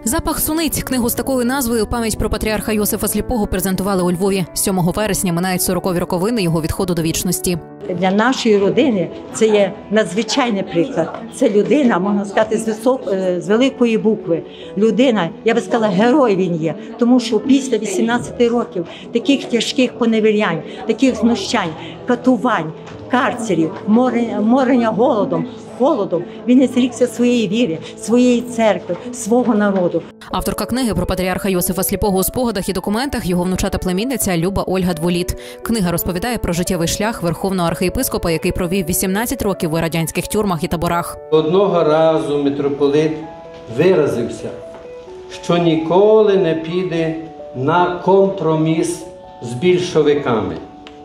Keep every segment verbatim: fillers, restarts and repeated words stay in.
Запах суниць. Книгу з такою назвою «Пам'ять про патріарха Йосифа Сліпого» презентували у Львові. сьомого вересня минають сорокові роковини його відходу до вічності. Для нашої родини це є надзвичайний приклад. Це людина, можна сказати, з, висок... з великої букви. Людина, я би сказала, герой він є. Тому що після вісімнадцяти років таких тяжких поневірянь, таких знущань, катувань, карцерів, морення голодом, холодом, він не зрікся своєї віри, своєї церкви, свого народу. Авторка книги про патріарха Йосифа Сліпого у спогадах і документах його внучата племінниця Люба Ольга Дволіт. Книга розповідає про життєвий шлях верховного архієпископа, який провів вісімнадцять років у радянських тюрмах і таборах. Одного разу митрополит виразився, що ніколи не піде на компроміс з більшовиками.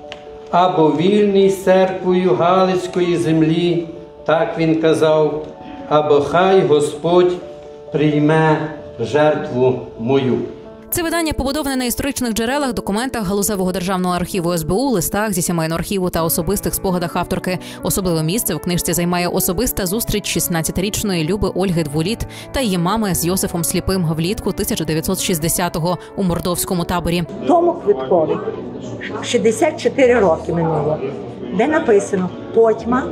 Або вільний з церквою Галицької землі, так він казав, або хай Господь прийме жертву мою. Це видання побудоване на історичних джерелах, документах Галузевого державного архіву ес бе у, листах зі сімейного архіву та особистих спогадах авторки. Особливе місце в книжці займає особиста зустріч шістнадцятирічної Люби Ольги Дволіт та її мами з Йосифом Сліпим влітку тисяча дев'ятсот шістдесятого у мордовському таборі. Тому квиткові шістдесят чотири роки минуло, де написано «Потьма»,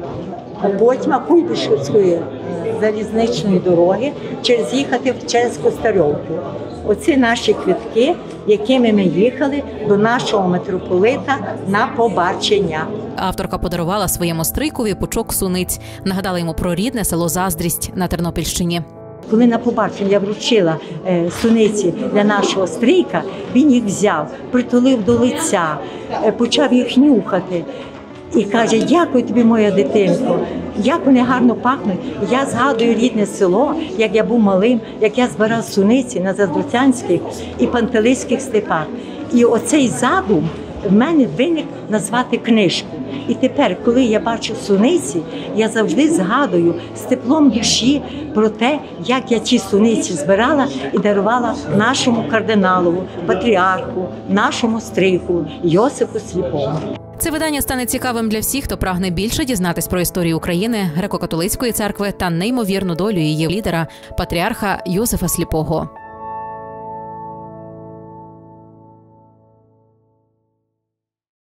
Потьма Куйбишевської залізничної дороги, через їхати через Костарьовку. Оці наші квитки, якими ми їхали до нашого митрополита на побачення. Авторка подарувала своєму стрикові пучок суниць. Нагадала йому про рідне село Заздрість на Тернопільщині. Коли на побачення я вручила е, суниці для нашого стрійка, він їх взяв, притулив до лиця, е, почав їх нюхати. І каже: «Дякую тобі, моя дитинко, як вони гарно пахнуть». Я згадую рідне село, як я був малим, як я збирав суниці на Задруцянських і Пантелейських степах. І оцей задум в мене виник назвати книжку. І тепер, коли я бачу суниці, я завжди згадую з теплом душі про те, як я ті суниці збирала і дарувала нашому кардиналову, патріарху, нашому стрику Йосифу Сліпому. Це видання стане цікавим для всіх, хто прагне більше дізнатись про історію України, греко-католицької церкви та неймовірну долю її лідера, патріарха Йосифа Сліпого.